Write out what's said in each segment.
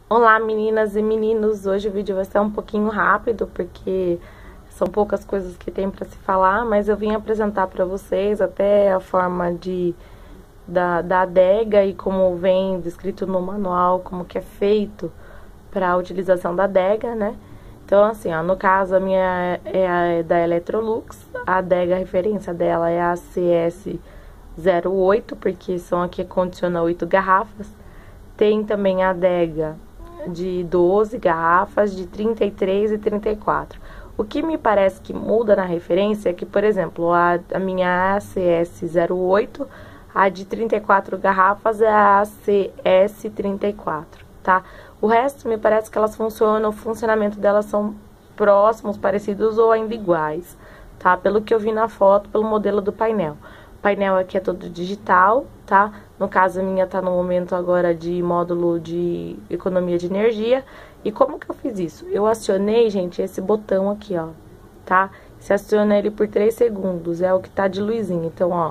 Olá, meninas e meninos! Hoje o vídeo vai ser um pouquinho rápido, porque são poucas coisas que tem para se falar, mas eu vim apresentar para vocês até a forma da adega e como vem descrito no manual, como que é feito para a utilização da adega, né? Então, assim, ó, no caso, a minha é da Electrolux, a adega, a referência dela é a CS08, porque são aqui condiciona 8 garrafas. Tem também a adega de 12 garrafas, de 33 e 34. O que me parece que muda na referência é que, por exemplo, a minha ACS08, a de 34 garrafas é a ACS34, tá? O resto, me parece que elas funcionam, o funcionamento delas são próximos, parecidos ou ainda iguais, tá? Pelo que eu vi na foto, pelo modelo do painel. O painel aqui é todo digital, tá? No caso, a minha tá no momento agora de módulo de economia de energia. E como que eu fiz isso? Eu acionei, gente, esse botão aqui, ó, tá? Você aciona ele por 3 segundos, é o que tá de luzinha. Então, ó,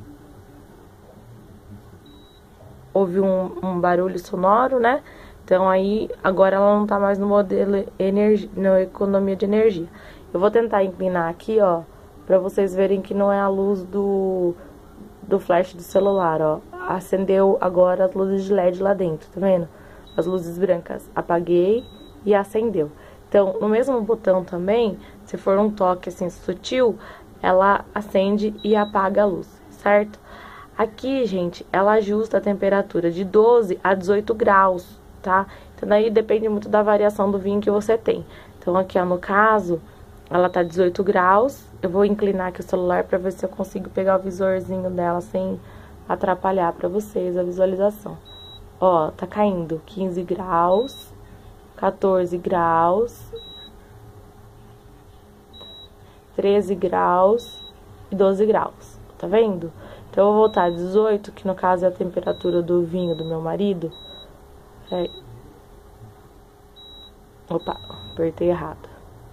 houve um barulho sonoro, né? Então, aí, agora ela não tá mais no modelo na economia de energia. Eu vou tentar inclinar aqui, ó, pra vocês verem que não é a luz do flash do celular, ó. Acendeu agora as luzes de LED lá dentro, tá vendo? As luzes brancas. Apaguei e acendeu. Então, no mesmo botão também, se for um toque assim sutil, ela acende e apaga a luz, certo? Aqui, gente, ela ajusta a temperatura de 12 a 18 graus, tá? Então, daí depende muito da variação do vinho que você tem. Então, aqui, ó, no caso, ela tá 18 graus. Eu vou inclinar aqui o celular pra ver se eu consigo pegar o visorzinho dela sem atrapalhar pra vocês a visualização. Ó, tá caindo 15 graus, 14 graus, 13 graus e 12 graus, tá vendo? Então, eu vou voltar a 18, que no caso é a temperatura do vinho do meu marido. Peraí. Opa, apertei errado.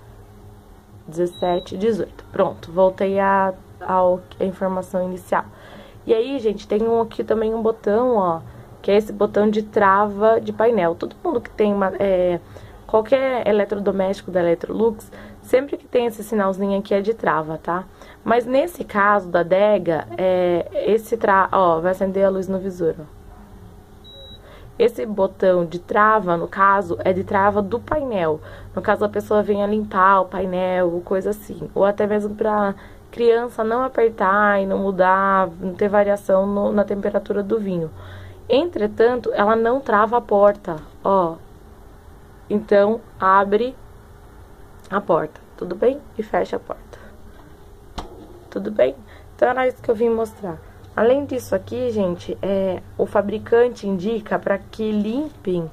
17, 18. Pronto, voltei a informação inicial. E aí, gente, tem aqui também um botão, ó, que é esse botão de trava de painel. Todo mundo que tem qualquer eletrodoméstico da Electrolux, sempre que tem esse sinalzinho aqui é de trava, tá? Mas nesse caso da adega, ó, vai acender a luz no visor, ó. Esse botão de trava, no caso, é de trava do painel. No caso, a pessoa venha limpar o painel, ou coisa assim. Ou até mesmo pra criança não apertar e não mudar, não ter variação na temperatura do vinho. Entretanto, ela não trava a porta, ó. Então, abre a porta, tudo bem? E fecha a porta. Tudo bem? Então, era isso que eu vim mostrar. Além disso aqui, gente, o fabricante indica para que limpem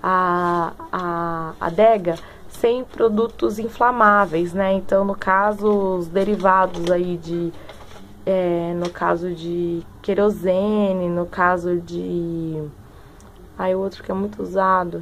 a adega sem produtos inflamáveis, né? Então, no caso, os derivados aí no caso de querosene, no caso de... Aí, o outro que é muito usado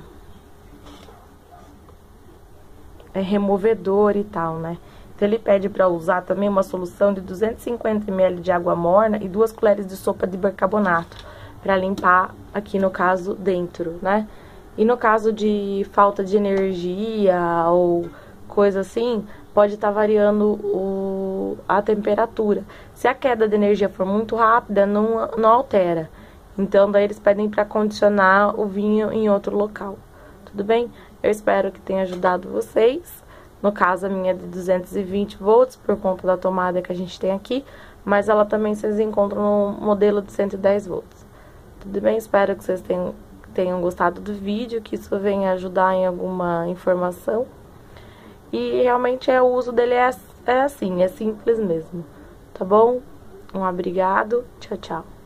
é removedor e tal, né? Então, ele pede para usar também uma solução de 250 ml de água morna e 2 colheres de sopa de bicarbonato para limpar aqui no caso dentro, né? E no caso de falta de energia ou coisa assim, pode estar variando a temperatura. Se a queda de energia for muito rápida, não altera. Então, daí eles pedem para condicionar o vinho em outro local. Tudo bem? Eu espero que tenha ajudado vocês. No caso, a minha é de 220 volts, por conta da tomada que a gente tem aqui. Mas ela também vocês encontram no modelo de 110 volts. Tudo bem? Espero que vocês tenham gostado do vídeo, que isso venha ajudar em alguma informação. E realmente o uso dele é assim, é simples mesmo. Tá bom? Um obrigado. Tchau, tchau.